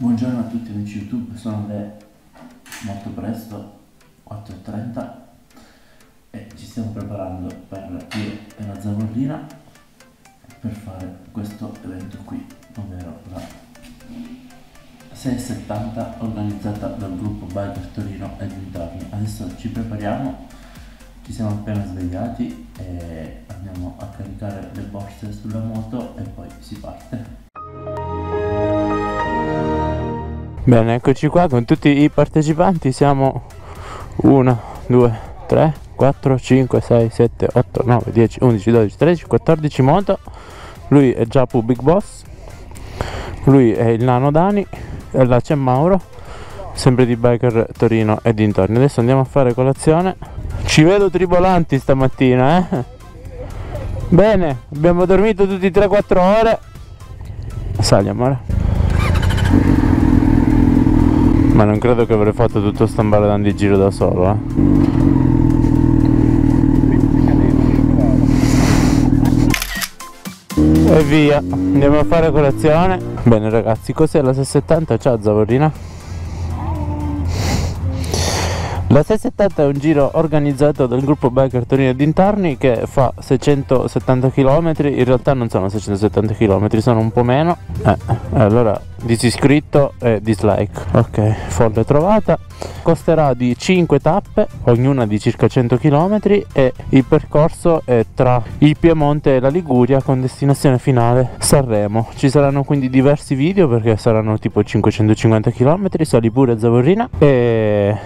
Buongiorno a tutti amici YouTube, sono le molto presto 8:30 e ci stiamo preparando per io e la Zavorrina per fare questo evento qui, ovvero la 670 organizzata dal gruppo Biker Torino e dintorni. Adesso ci prepariamo, ci siamo appena svegliati e andiamo a caricare le borse sulla moto e poi si parte. Bene, eccoci qua con tutti i partecipanti, siamo 1, 2, 3, 4, 5, 6, 7, 8, 9, 10, 11, 12, 13, 14 moto. Lui è Giapu Big Boss, lui è il nano Dani e là c'è Mauro, sempre di Biker Torino e dintorni. Adesso andiamo a fare colazione. Ci vedo tribolanti stamattina, eh? Bene, abbiamo dormito tutti 3-4 ore. Sali amore. Ma non credo che avrei fatto tutto sto ambaradando di giro da solo, eh. E via, andiamo a fare colazione. Bene ragazzi, cos'è la 670? Ciao Zavorrina. La 670 è un giro organizzato dal gruppo Biker Torino e dintorni che fa 670 km, in realtà non sono 670 km, sono un po' meno. Allora disiscritto e dislike. Ok, folle trovata. Costerà di 5 tappe, ognuna di circa 100 km e il percorso è tra il Piemonte e la Liguria con destinazione finale Sanremo. Ci saranno quindi diversi video perché saranno tipo 550 km, sali pure Zavorrina e...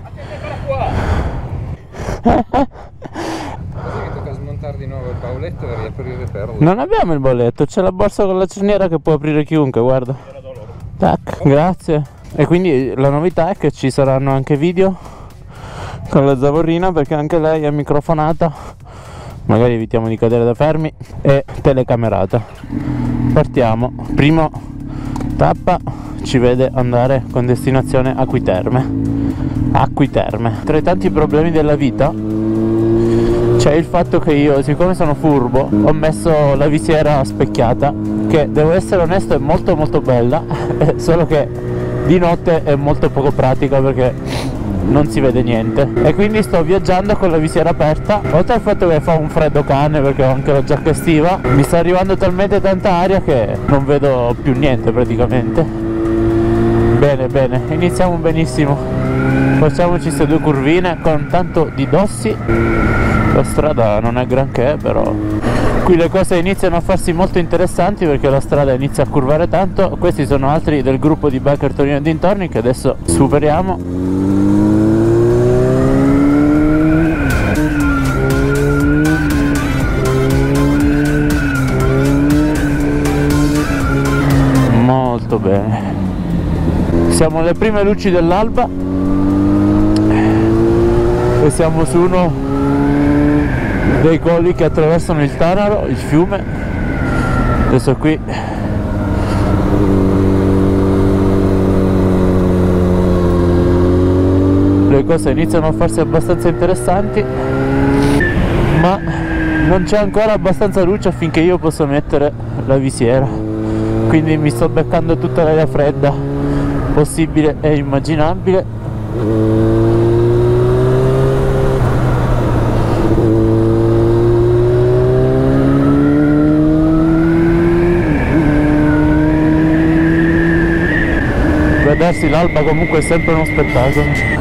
Così mi tocca smontare di nuovo il bauletto e riaprire per... Non abbiamo il bolletto, c'è la borsa con la cerniera che può aprire chiunque, guarda. Tac, grazie. E quindi la novità è che ci saranno anche video con la Zavorrina perché anche lei è microfonata. Magari evitiamo di cadere da fermi. E telecamerata. Partiamo. Primo tappa ci vede andare con destinazione Acquiterme. Acquiterme. Tra i tanti problemi della vita c'è il fatto che io, siccome sono furbo, ho messo la visiera specchiata, che devo essere onesto è molto molto bella, solo che di notte è molto poco pratica perché non si vede niente e quindi sto viaggiando con la visiera aperta. Oltre al fatto che fa un freddo cane perché ho anche la giacca estiva, mi sta arrivando talmente tanta aria che non vedo più niente praticamente. Bene bene, iniziamo benissimo, facciamoci queste due curvine con tanto di dossi. La strada non è granché, però qui le cose iniziano a farsi molto interessanti perché la strada inizia a curvare tanto. Questi sono altri del gruppo di Biker Torino e dintorni che adesso superiamo. Molto bene, siamo alle prime luci dell'alba e siamo su uno dei colli che attraversano il Tanaro, il fiume. Adesso qui le cose iniziano a farsi abbastanza interessanti, ma non c'è ancora abbastanza luce affinché io possa mettere la visiera, quindi mi sto beccando tutta l'aria fredda possibile e immaginabile. Vedersi l'alba comunque è sempre uno spettacolo.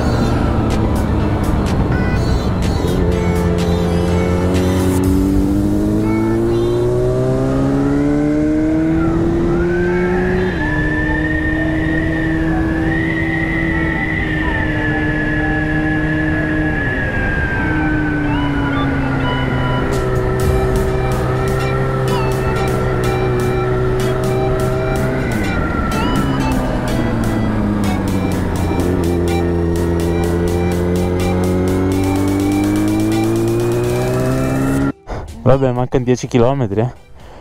Vabbè, mancano 10 km, eh.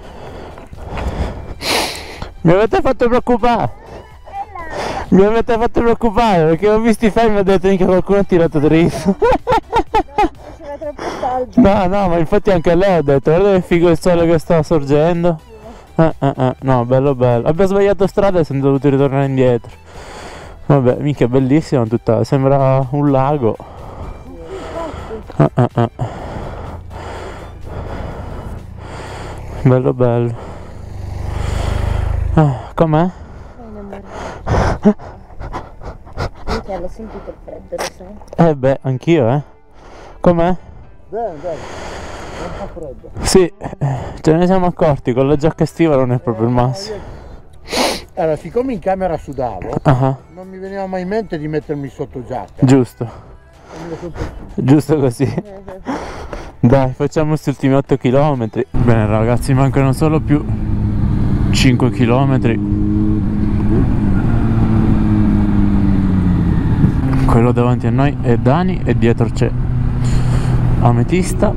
Mi avete fatto preoccupare. Mi avete fatto preoccupare perché ho visto i film e ho detto che qualcuno ha tirato dritto. Faceva troppo caldo. No, ma infatti anche lei ha detto, guarda che figo il sole che sta sorgendo. No, bello bello. Abbiamo sbagliato strada e siamo dovuti ritornare indietro. Vabbè, mica bellissima tutta, sembra un lago. Bello bello. Com'è? Bene, amore. Mica l'ho sentito il freddo, lo sai? Beh, anch'io, Com'è? Bene, non fa freddo. Sì, ce ne siamo accorti, con la giacca estiva non è proprio il massimo. Allora, siccome in camera sudavo, non mi veniva mai in mente di mettermi sotto giacca. Giusto. Giusto così. Dai, facciamo questi ultimi 8 km. Bene ragazzi, mancano solo più 5 km. Quello davanti a noi è Dani e dietro c'è Ametista.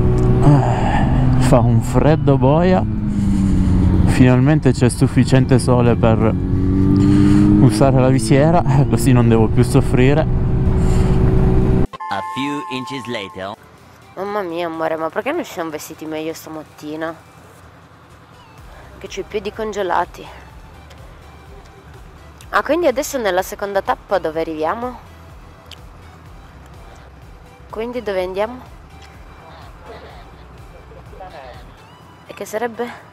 Fa un freddo boia. Finalmente c'è sufficiente sole per usare la visiera, così non devo più soffrire. A few inches later. Mamma mia, amore, ma perché non ci siamo vestiti meglio stamattina? Che c'ho i piedi congelati. Ah, quindi adesso nella seconda tappa dove arriviamo? Quindi dove andiamo? E che sarebbe?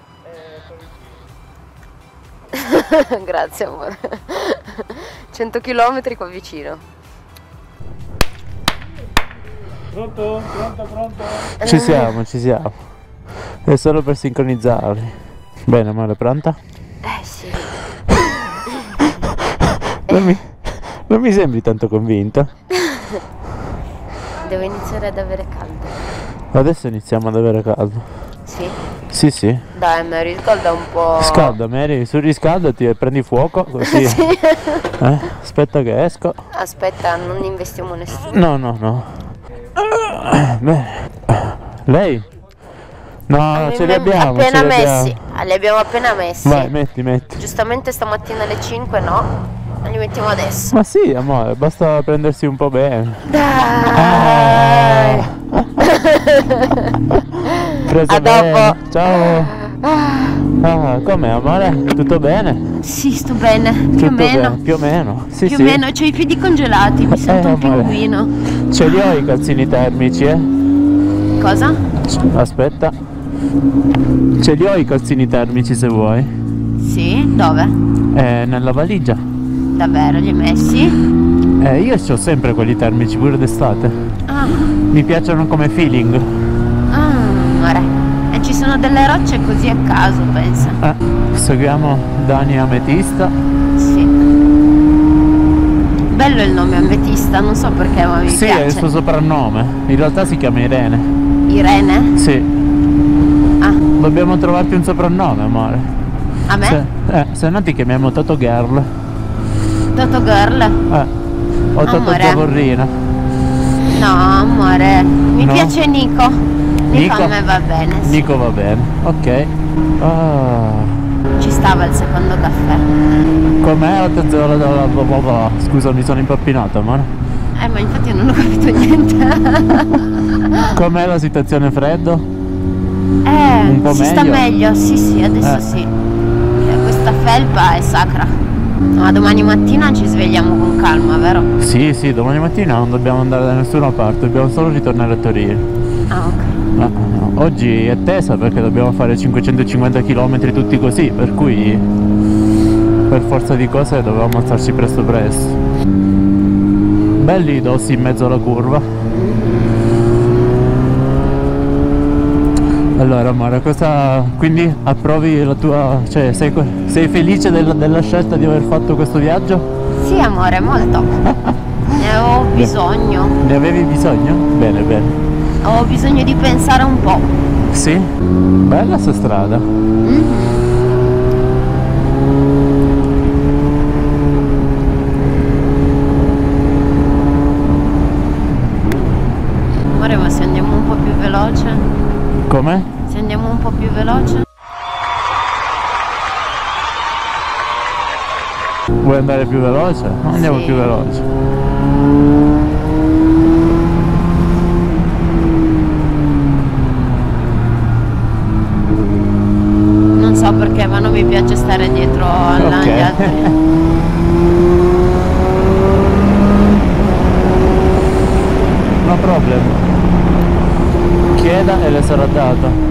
Grazie amore. 100 km qua vicino. Pronto? Pronto? Ci siamo, ci siamo. È solo per sincronizzarli. Bene, amore, pronta? Sì. Non mi sembri tanto convinta. Devo iniziare ad avere caldo. Adesso iniziamo ad avere caldo. Sì? Sì. Dai, mi riscalda un po'. Scalda, Mary, surriscaldati e prendi fuoco così. Sì. Aspetta che esco. Aspetta, non investiamo nessuno. No. Bene. Lei? No, ce li abbiamo. Appena ce li abbiamo. messi. Li abbiamo appena messi. Vai, metti. Giustamente stamattina alle 5 no. Li mettiamo adesso. Ma sì, amore, basta prendersi un po' bene. Dai. Preso A dopo. bene. Ciao. Com'è, amore? Tutto bene? Sì, sto bene. Più o Tutto meno. bene, più o meno. Sì, Più o sì. meno, c'ho i piedi congelati, mi sento un amore. pinguino. Ce li ho i calzini termici, Cosa? Aspetta. Ce li ho i calzini termici se vuoi. Sì? Dove? Nella valigia. Davvero, li hai messi? Io ho sempre quelli termici, pure d'estate. Mi piacciono come feeling. Amore. E ci sono delle rocce così a caso, pensa. Seguiamo Dani Ametista. Sì. Bello il nome Ametista, non so perché, ma mi Sì, piace. è il suo soprannome. In realtà si chiama Irene. Irene? Sì. Dobbiamo trovarti un soprannome, amore. A me? Se no ti chiamiamo Toto Girl. Toto Girl? O Toto Amore. Zavorrina. No, amore. Mi No? piace Nico. Nico Nico? a me va bene. Sì. Nico va bene, ok. Ci stava il secondo caffè. Com'è? Scusa, mi sono impappinato, amore. Ma infatti non ho capito niente. Com'è la situazione freddo? Un po' si sta meglio? meglio, sì, adesso sì. Questa felpa è sacra. Ma domani mattina ci svegliamo con calma, vero? Sì, domani mattina non dobbiamo andare da nessuna parte, dobbiamo solo ritornare a Torino. Ok. Oggi è tesa perché dobbiamo fare 550 km tutti così, per cui per forza di cose dovevamo alzarci presto. Belli i dossi in mezzo alla curva. Allora amore, quindi approvi la tua, cioè sei felice della scelta di aver fatto questo viaggio? Sì amore, molto. Ne ho bisogno. Ne avevi bisogno? Bene. Ho bisogno di pensare un po'. Sì? Bella sta strada. Amore, ma se andiamo un po' più veloce? Come? Se andiamo un po' più veloce? Vuoi andare più veloce? Andiamo Sì. più veloce. Non so perché, ma non mi piace stare dietro agli altri. No problem. Chieda e le sarà dato.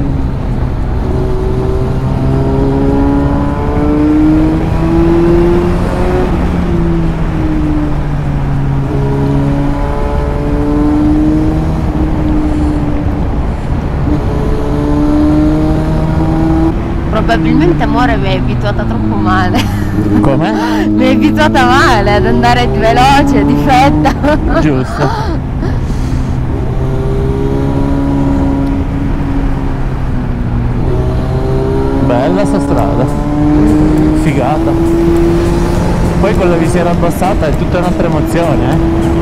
Probabilmente amore mi hai abituata troppo male. Come? Mi hai abituata male ad andare veloce, di fretta. Giusto. Bella sta strada. Figata. Poi con la visiera abbassata è tutta un'altra emozione, eh?